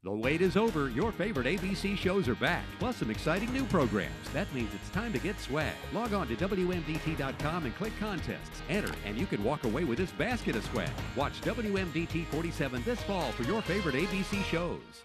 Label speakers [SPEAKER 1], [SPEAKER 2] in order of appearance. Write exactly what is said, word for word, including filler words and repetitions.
[SPEAKER 1] The wait is over. Your favorite A B C shows are back, plus some exciting new programs. That means it's time to get swag. Log on to W M D T dot com and click contests. Enter, and you can walk away with this basket of swag. Watch W M D T forty-seven this fall for your favorite A B C shows.